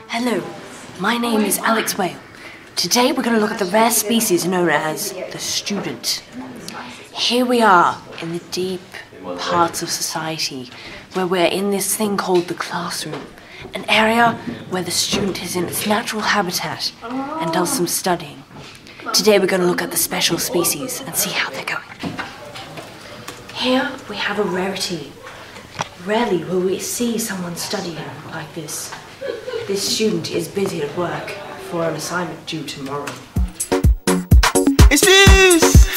Hello, my name is Alex Whale. Today we're going to look at the rare species known as the student. Here we are in the deep parts of society where we're in this thing called the classroom, an area where the student is in its natural habitat and does some studying. Today we're going to look at the special species and see how they're going. Here we have a rarity. Rarely will we see someone studying like this. This student is busy at work for an assignment due tomorrow. It's Fuse!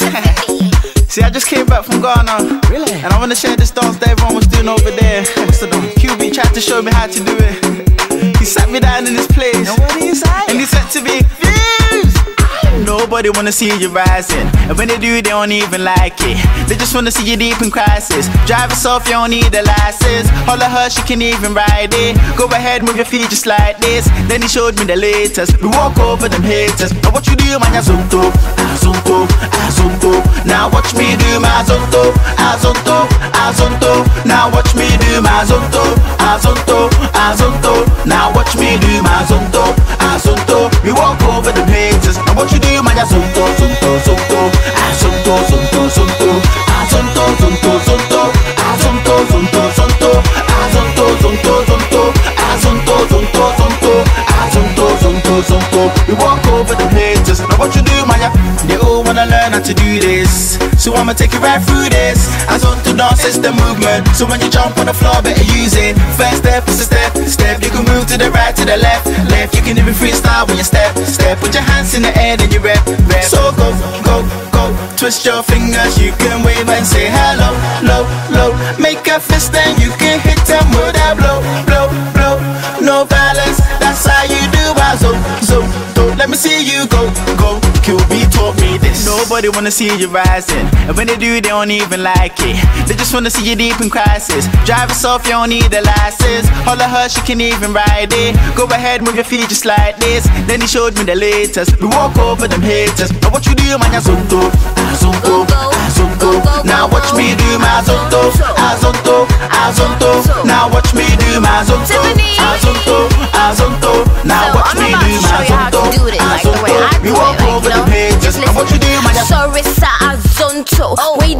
See, I just came back from Ghana. Really? And I want to share this dance that everyone was doing over there. What's the dance? QB tried to show me how to do it. He sat me down in this place. And what did he say? And he said to me, Fuse! Nobody wanna see you rising, and when they do, they don't even like it. They just wanna see you deep in crisis. Drive yourself, you don't need a license. Holler her, she can even ride it. Go ahead, move your feet just like this. Then he showed me the latest. We walk over them haters. Now what you do, man, azonto, azonto, azonto. Now watch me do my azonto, azonto, azonto. Now watch me do my azonto, azonto, azonto. Now watch me do my azonto, azonto. We walk over them haters. Now what you do, man, azonto, zonto, zonto, azonto, zonto, zonto, azonto, zonto, zonto, azonto, zonto, zonto, azonto, zonto, zonto, azonto, zonto, zonto, azonto, zonto, zonto. We walk over the haters. Now what you do, man? They all wanna learn how to do this, so I'ma take you right through this. Azonto dance is the movement, so when you jump on the floor, better use it. First step is a step, step. You can move to the right, to the left, left. You can even freestyle when you step, step. Put your hands in the air, then you rep, rep. So go, go, go. Twist your fingers, you can wave and say hello, low, low. Make a fist, then you can hit them with that blow, blow, blow. No violence, that's how you do. So, let me see you go, go. QB taught me this. Nobody wanna see you rising, and when they do, they don't even like it. They just wanna see you deep in crisis. Drive yourself, you don't need a license. Holler her, she can even ride it. Go ahead, move your feet just like this. Then he showed me the latest. We walk over them haters. Now what you do, man, azonto, azonto, azonto. Now watch me do my azonto, azonto, azonto. Now watch me do my azonto, azonto, azonto. Now watch me do my azonto, azonto. We walk over them haters. Now what you do, man, sorry, sa azonto. Wait,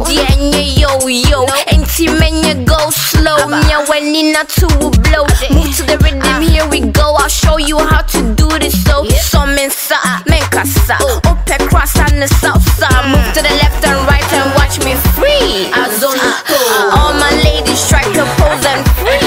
yo, yo. Ain't men you go slow. Yeah, when in a two blow. Move to the rhythm, here we go. I'll show you how to do this. So, some inside, men kasa. Up across on the south side. Move to the left and right and watch me free. Azonto. All my ladies try to pose and free.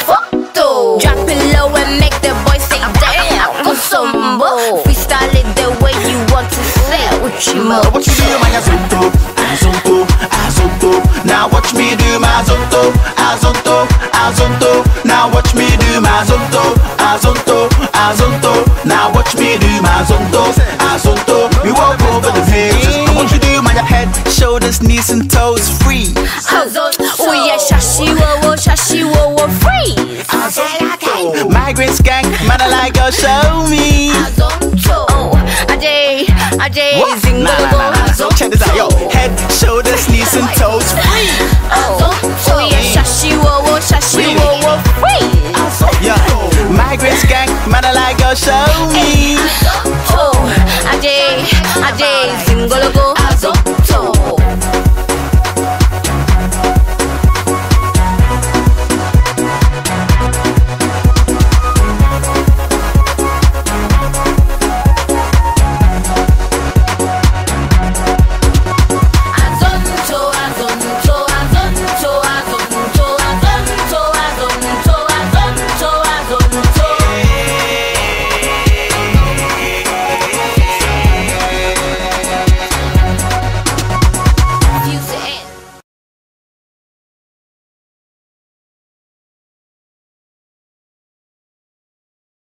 Trafoto. Drop it low and make the boys say damn. Go sombo. Freestyle it the way you want to say. Uchimo. What you do, man, azonto, azonto, azonto. Now watch me do my azonto, azonto, azonto. Now watch me do my azonto, azonto, azonto. Now watch me do my azonto, azonto. We walk over the haters. Now what you do, man, your head, shoulders, knees and toes free. Azonto. Oh yeah, shashi wo wo free. Azonto. Migrants gang, man, I like go show me. Azonto. Oh, Ajay, zingo. Check this out, yo. Head, shoulders, knees and toes free. Oh yeah, shashi wo wo free. Yeah, migrants gang, man, I like go show me.